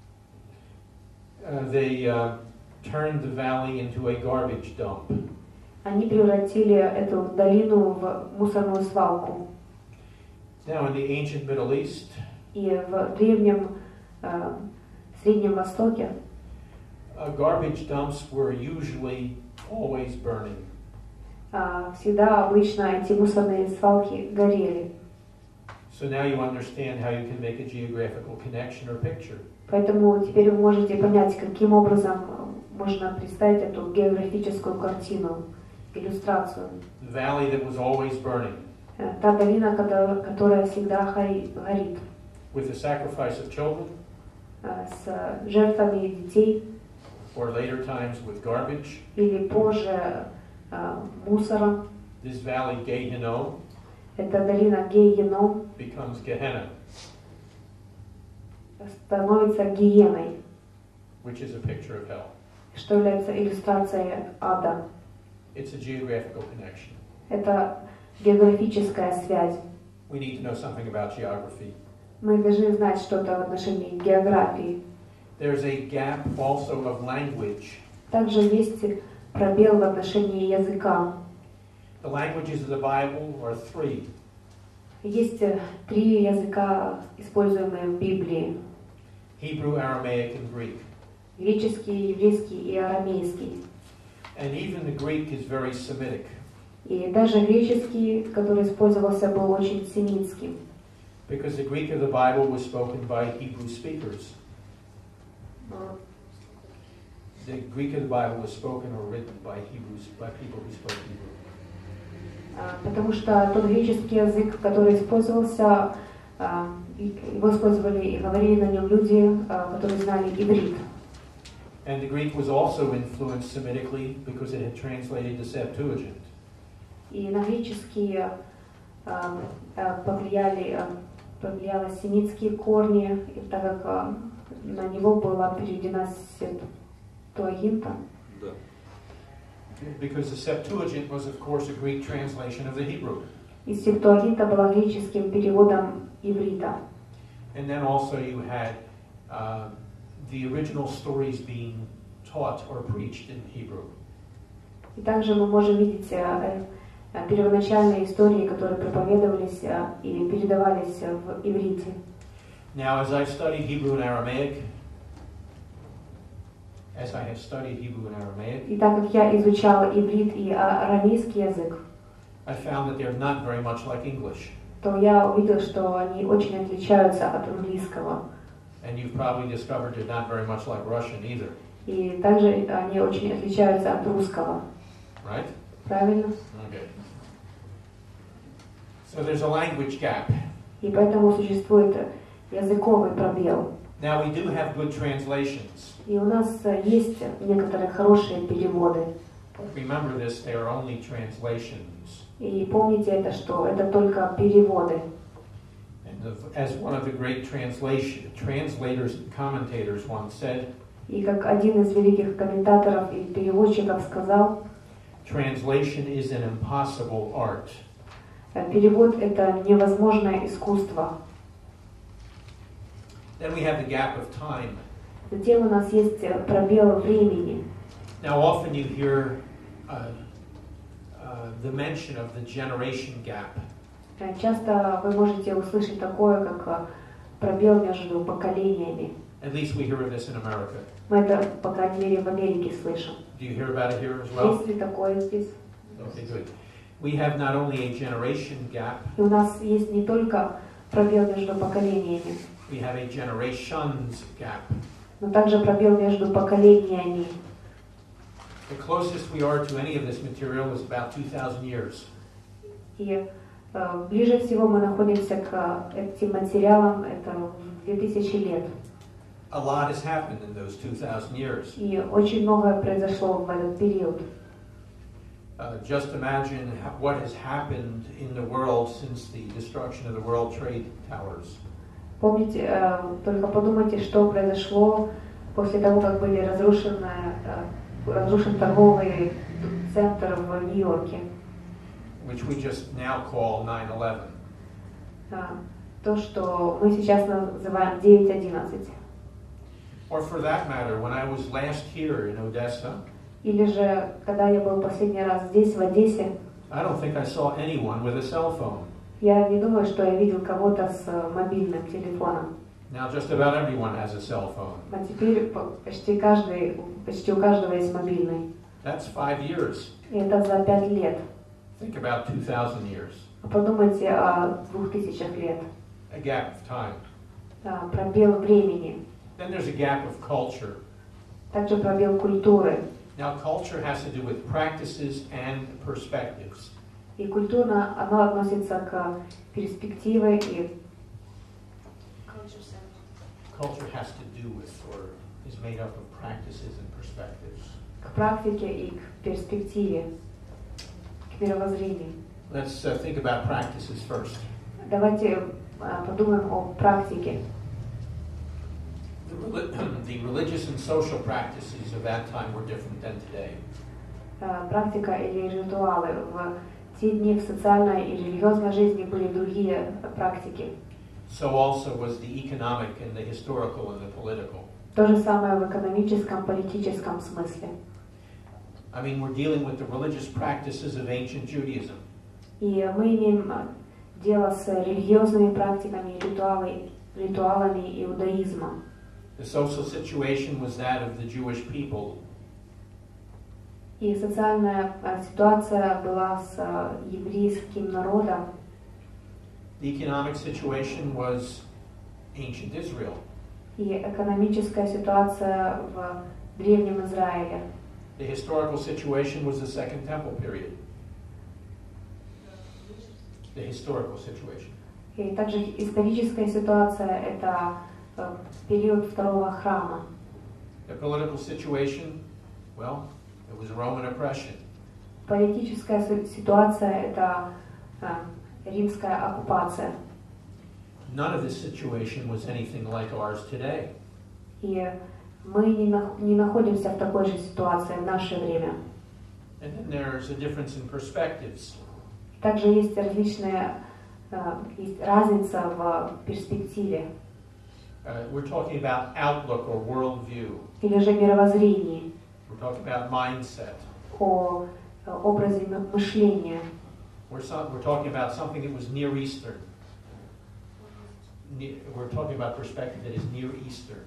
they turned the valley into a garbage dump. они превратили эту долину в мусорную свалку. Now in the ancient Middle East, И в древнем Среднем Востоке garbage dumps were usually always burning. всегда обычно эти мусорные свалки горели. So now you understand how you can make a geographical connection or picture. Поэтому теперь вы можете понять, каким образом можно представить эту географическую картину, иллюстрацию. The valley that was always burning. Та долина, которая всегда горит. With the sacrifice of children. С жертвами детей. Or later times with garbage. Или позже мусором. This valley, Gehinnom, эта долина Гей-Геном becomes Gehenna, становится гиеной, which is a picture of hell. Что является иллюстрацией ада. It's a geographical connection. Это географическая связь. We need to know something about geography. Мы должны знать что-то в отношении географии. There's a gap also of language. Также есть пробел в отношении языка. The languages of the Bible are three. Есть три языка, используемые в Библии. Hebrew, Aramaic, and Greek. Греческий, еврейский и арамейский. And even the Greek is very Semitic. И даже греческий, который использовался, был очень семитским. Because the Greek of the Bible was spoken by Hebrew speakers. The Greek of the Bible was spoken or written by Hebrews, by people who spoke Hebrew. Потому что тот греческий язык, который использовался, его использовали и говорили на нем люди, которые знали иврит. And the Greek was also influenced Semitically because it had translated the Septuagint. И на греческий повлияли семитские корни, так как на него была переведена Септуагинта. Да. Because the Septuagint was, of course, a Greek translation of the Hebrew. И Септуагинта была греческим переводом иврита. And then also you had the original stories being taught or preached in Hebrew. И также мы можем видеть первоначальные истории, которые проповедовались и передавались в иврите. Now, as I have studied Hebrew and Aramaic, и так как я изучал иврит и арамейский язык, I found that they're not very much like English. То я увидел, что они очень отличаются от английского. And you've probably discovered they're not very much like Russian either. И также они очень отличаются от русского. Right? Правильно? Okay. So there's a language gap. И поэтому существует языковый пробел. Now we do have good translations. И у нас есть некоторые хорошие переводы. But remember this, they are only translations. И помните это, что это только переводы. And as one of the great translators and commentators once said, и как один из великих комментаторов и переводчиков сказал, translation is an impossible art. Перевод — это невозможное искусство. Then we have the gap of time. Затем у нас есть пробел времени. Now often you hear the mention of the generation gap. Часто вы можете услышать такое, как пробел между поколениями. At least we hear of this in America. Мы это, по крайней мере, в Америке слышим. Do you hear about it here as well? Есть ли такое здесь? Okay, good. We have not only a generation gap, И у нас есть не только пробел между поколениями, we have a generations gap. но также пробел между поколениями. The closest we are to any of this material is about 2,000 years. И ближе всего мы находимся к этим материалам, это 2000 лет. A lot has happened in those 2,000 years. И очень многое произошло в этот период. Just imagine what has happened in the world since the destruction of the World Trade Towers. Помните, только подумайте, что произошло после того, как были разрушен торговый центр в Нью-Йорке. Which we just now call 9/11. То, что мы сейчас называем 9/11. Or for that matter, when I was last here in Odessa, Или же, когда я был последний раз здесь, в Одессе, I don't think I saw anyone with a cell phone. я не думаю, что я видел кого-то с мобильным телефоном. Now just about everyone has a cell phone. А теперь почти у каждого есть мобильный. That's 5 years. И это за 5 лет. Think about 2,000 years. Подумайте о 2000 лет. A gap of time. Пробел времени. Then there's a gap of culture. Также пробел культуры. Now culture has to do with practices and perspectives. И культурно оно относится к перспективе и Culture has to do with or is made up of practices and perspectives. к практике и к перспективе, к мировоззрению. Let's think about practices first. Давайте подумаем о практике. The religious and social practices of that time were different than today. Практика или ритуалы. В те дни в социальной и религиозной жизни были другие практики. So also was the economic and the historical and the political. То же самое в экономическом, политическом смысле. I mean, we're dealing with the religious practices of ancient Judaism. И мы имеем дело с религиозными практиками и ритуалами иудаизма. The social situation was that of the Jewish people. И социальная ситуация была с еврейским народом. The economic situation was ancient Israel. И экономическая ситуация в древнем Израиле. The historical situation was the Second Temple period. The historical situation. И также историческая ситуация — это период второго храма. The political situation, well, it was Roman oppression. Политическая ситуация — это римская оккупация. None of this situation was anything like ours today. И мы не находимся в такой же ситуации в наше время. And then there's a difference in perspectives. Также есть разница в перспективе. We're talking about outlook or worldview. Или же мировоззрении. We're talking about mindset. О образе мышления. We're talking about something that was Near Eastern. We're talking about perspective that is Near Eastern.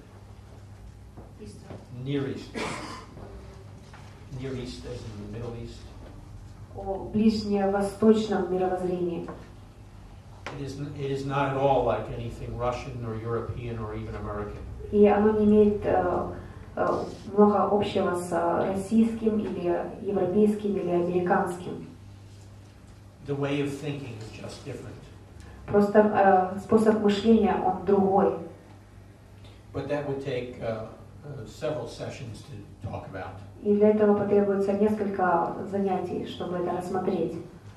Near East. Near East as in the Middle East. О ближневосточном мировоззрении. It is not at all like anything Russian or European or even American. И оно не имеет много общего с российским или европейским или американским. The way of thinking is just different. Просто способ мышления он другой. But that would take several sessions to talk about. И для этого потребуется несколько занятий, чтобы это рассмотреть.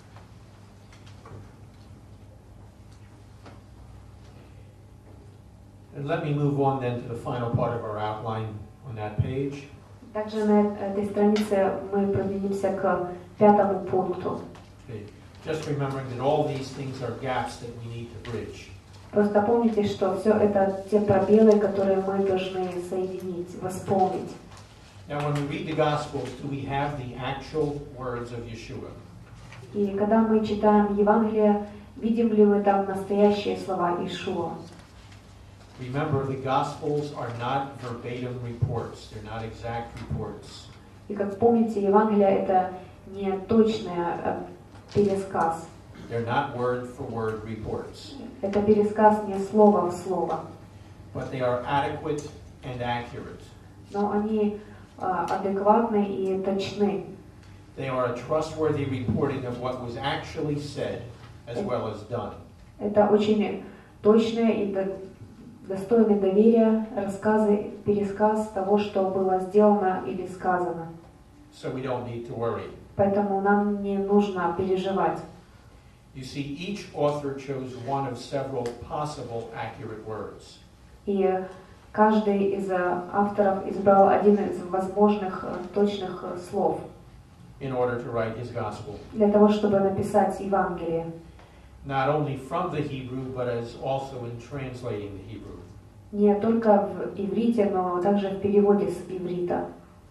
And let me move on then to the final part of our outline on that page. Также на этой странице мы продвинемся к 5 пункту. Okay. Just remembering that all these things are gaps that we need to bridge. Просто помните, что все это те пробелы, которые мы должны соединить, восполнить. Now, when we read the Gospels, do we have the actual words of Yeshua? И когда мы читаем Евангелие, видим ли мы там настоящие слова Иешуа? Remember, the Gospels are not verbatim reports. They're not exact reports. И как помните, Евангелие это не точный пересказ. They're not word-for-word reports. Это пересказ не слово в слово. But they are adequate and accurate. Но они адекватны и точны. They are a trustworthy reporting of what was actually said as well as done. Это очень точные и достойные доверия рассказы, пересказ того, что было сделано или сказано. So we don't need to worry. Поэтому нам не нужно переживать. You see, each author chose one of several possible accurate words. И каждый из авторов избрал один из возможных точных слов In order to write his gospel. для того, чтобы написать Евангелие. Not only from the Hebrew, but as also in translating the Hebrew. Не только в иврите, но также в переводе с иврита.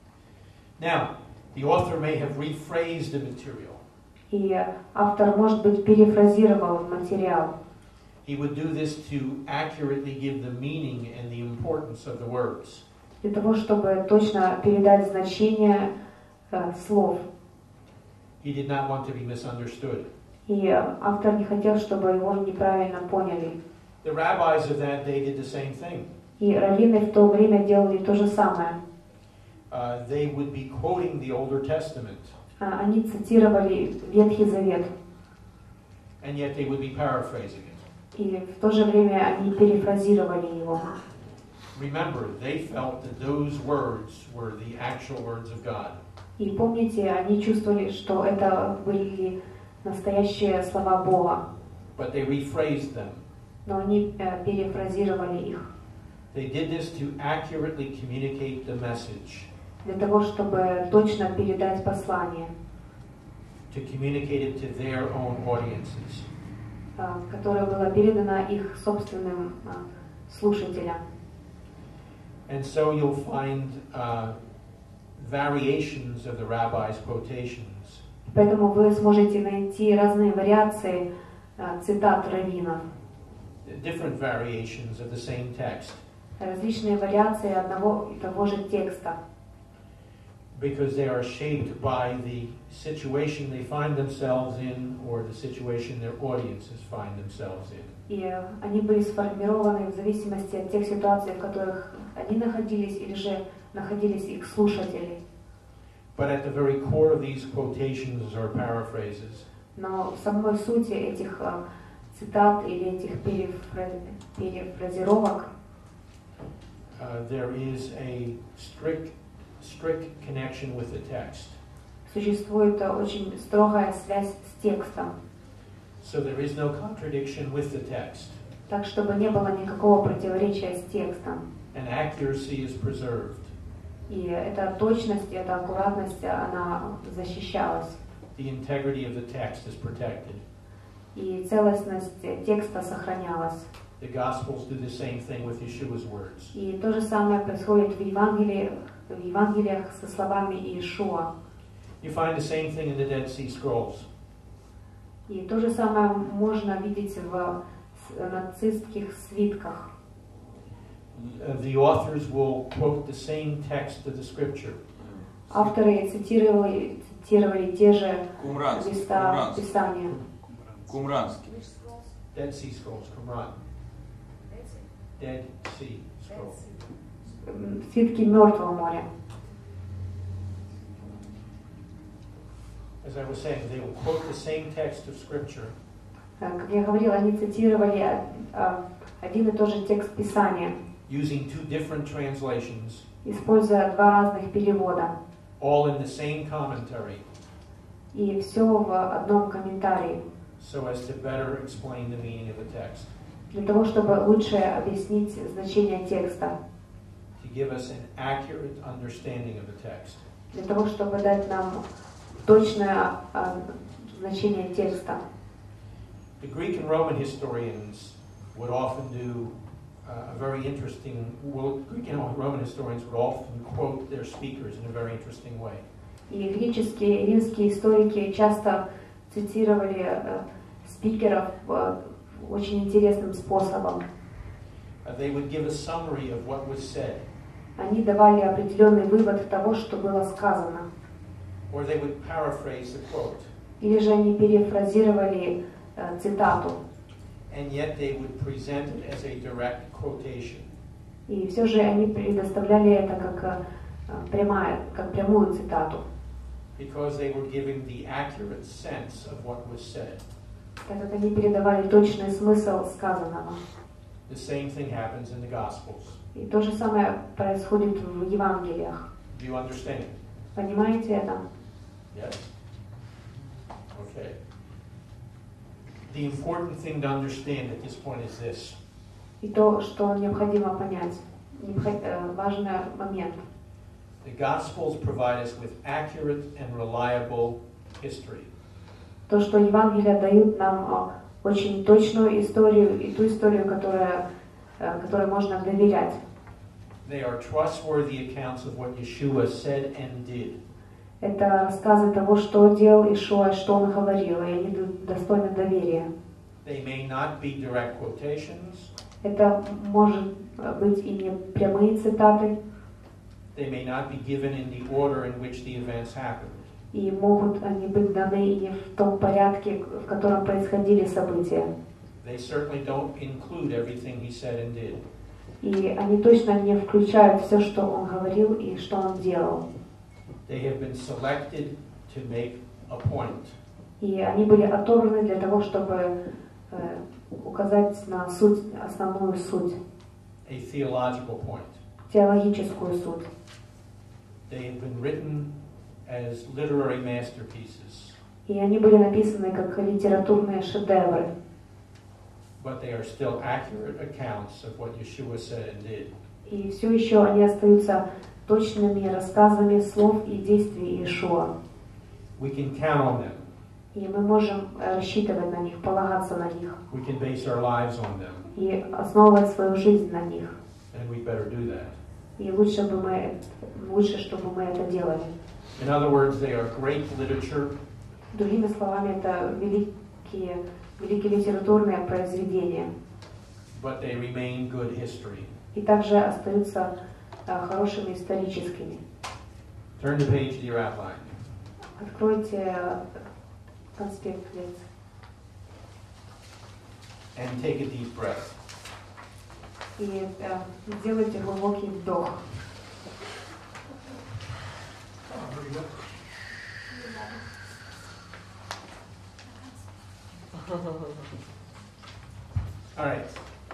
Now, the author may have rephrased the material. И автор, может быть, перефразировал материал. He would do this to accurately give the meaning and the importance of the words. Для того, чтобы точно передать значение слов. He did not want to be misunderstood. И автор не хотел, чтобы его неправильно поняли. The rabbis of that day did the same thing. И раввины в то время делали то же самое. They would be quoting the Older Testament. Они цитировали Ветхий Завет. And yet they would be paraphrasing it. И в то же время они перефразировали его. Remember, they felt that those words were the actual words of God. И помните, они чувствовали, что это были настоящие слова Бога. But they rephrased them. Но они перефразировали их. They did this to accurately communicate the message. Для того, чтобы точно передать послание. To communicate it to their own audiences. Которое было передано их собственным слушателям. And so you'll find variations of the rabbi's quotations. Поэтому вы сможете найти разные вариации цитат раввинов. Different variations of the same text. Различные вариации одного и того же текста. Because they are shaped by the situation they find themselves in or the situation their audiences find themselves in. И они были сформированы в зависимости от тех ситуаций, в которых они находились или же находились их слушатели. But at the very core of these quotations or paraphrases, Но в самой сути этих цитат или этих перефразировок there is a strict connection with the text. Существует очень строгая связь с текстом. So there is no contradiction with the text. Так, чтобы не было никакого противоречия с текстом. And accuracy is preserved. И эта точность, эта аккуратность, она защищалась. The integrity of the text is protected. И целостность текста сохранялась. The Gospels do the same thing with Yeshua's words. И то же самое происходит в Евангелиях со словами Иешуа. You find the same thing in the Dead Sea Scrolls. И то же самое можно видеть в нацистских свитках. The authors will quote the same text of the Scripture. Авторы цитировали те же места Писания. Кумранский. Dead Sea Scrolls, Qumran. Dead Sea Scrolls. Свитки Мертвого моря. As I was saying, they will quote the same text of Scripture. Как я говорила, они цитировали один и тот же текст Писания. Using two different translations. Используя два разных перевода. All in the same commentary. И все в одном комментарии. So as to better explain the meaning of the text. Для того, чтобы лучше объяснить значение текста. To give us an accurate understanding of the text. Для того, чтобы дать нам точное значение текста. The Greek and Roman historians would often do a very interesting. Greek and Roman historians would often quote their speakers in a very interesting way. И греческие и римские историки часто цитировали спикеров очень интересным способом. They would give a summary of what was said. Они давали определенный вывод того, что было сказано. Or they would paraphrase the quote. Или же они перефразировали цитату. And yet they would present it as a direct quotation. И все же они предоставляли это как прямую цитату. Because they were giving the accurate sense of what was said. Так как они передавали точный смысл сказанного. The same thing happens in the Gospels. И то же самое происходит в Евангелиях. Do you understand? Понимаете это? Yes? Okay. The important thing to understand at this point is this. И то, что необходимо понять, важный момент. The Gospels provide us with accurate and reliable history. То, что Евангелия дают нам очень точную историю и ту историю, которой можно доверять. They are trustworthy accounts of what Yeshua said and did. Это рассказы того, что делал Иешуа, что он говорил, и они достойны доверия. They may not be direct quotations. Это может быть и не прямые цитаты. They may not be given in the order in which the events happened. И могут они быть даны и не в том порядке, в котором происходили события. They certainly don't include everything he said and did. И они точно не включают все, что он говорил и что он делал. They have been selected to make a point. И они были отобраны для того, чтобы указать на суть, основную суть. A theological point. Теологическую суть. They have been written as literary masterpieces. И они были написаны как литературные шедевры. But they are still accurate accounts of what Yeshua said and did. И все еще они остаются точными рассказами слов и действий Иешуа. We can count on them. И мы можем рассчитывать на них, полагаться на них. We can base our lives on them. И основывать свою жизнь на них. And we better do that. И лучше, чтобы мы это делали. In other words, they are great literature. Другими словами, это великие литературные произведения. But they remain good history. И также остаются хорошими историческими. Turn the page to your outline. Откройте конспект лекции. And take a deep breath. И сделайте глубокий вдох. All right.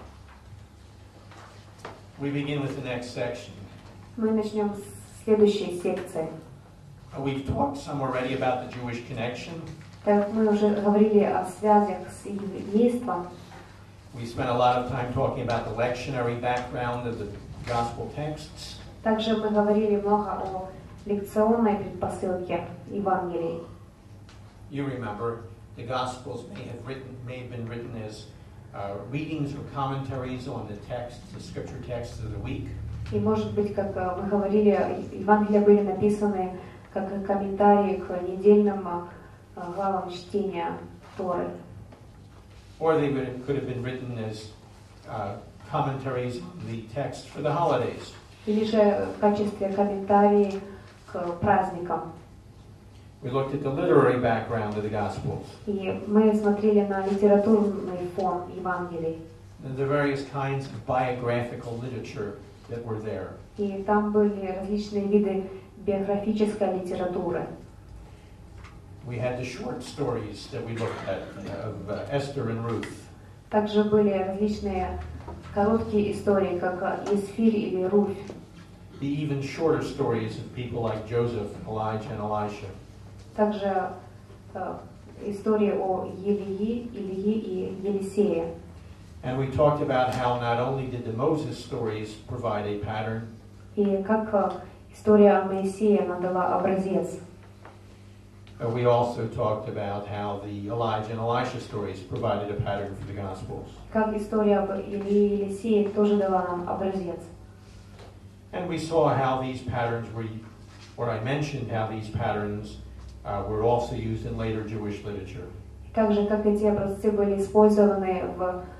We begin with the next section. Мы начнем с следующей секции. We've talked some already about the Jewish connection. Так мы уже говорили о связях с еврейством. We spent a lot of time talking about the lectionary background of the gospel texts. Также мы говорили много о лекционной предпосылке Евангелий. You remember, the Gospels may have been written as readings or commentaries on the texts, the scripture texts of the week. И может быть, как мы говорили, Евангелия были написаны как комментарии к недельным главам чтения Торы. Or they could have been written as commentaries on the text for the holidays. Или же в качестве комментариев к праздникам. We looked at the literary background of the Gospels. И мы смотрели на литературный фон Евангелий. The various kinds of biographical literature that were there. И там были различные виды биографической литературы. We had the short stories that we looked at of Esther and Ruth. Также были различные короткие истории, как Есфирь или Руфь. The even shorter stories of people like Joseph, Elijah, and Elisha. Также истории о Ильи и Елисее. And we talked about how not only did the Moses stories provide a pattern, И как история о Моисее она дала образец. we also talked about how the Elijah and Elisha stories provided a pattern for the Gospels. Как история об Илии и Елисее тоже дала нам образец. And we saw how these patterns were, or I mentioned how these patterns were also used in later Jewish literature. Также, как эти образцы были использованы в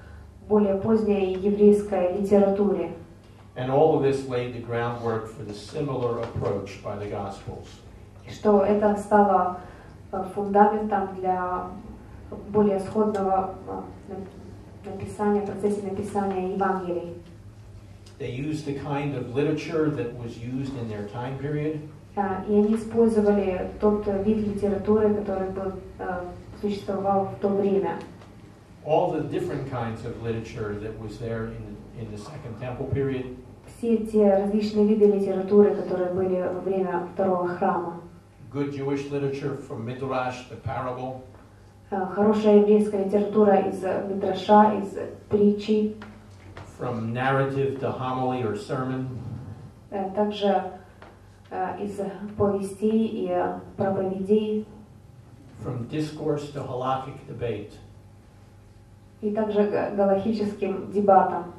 более поздней еврейской литературе. And all of this laid the groundwork for the similar approach by the Gospels. Что это стало фундаментом для более сходного написания, процессе написания Евангелий. They used the kind of literature that was used in their time period. И они использовали тот вид литературы, который был, существовал в то время. All the different kinds of literature that was there in the Second Temple period. Все те различные виды литературы, которые были во время Второго храма. Good Jewish literature from Midrash, the parable. Хорошая еврейская литература из Мидраша, из притчи. From narrative to homily or sermon. Также из повестей и проповедей. From discourse to halakhic debate. И также галахическим дебатам.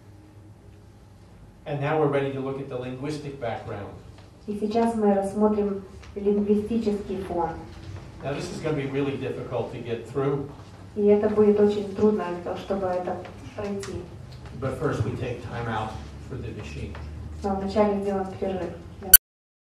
And now we're ready to look at the linguistic background. И сейчас мы рассмотрим лингвистический фон. Now this is going to be really difficult to get through. И это будет очень трудно, чтобы это пройти. But first we take time out for the machine. Но вначале сделаем перерыв.